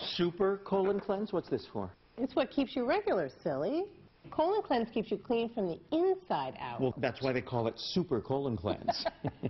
Super colon cleanse? What's this for? It's what keeps you regular, silly. Colon cleanse keeps you clean from the inside out. Well, that's why they call it super colon cleanse.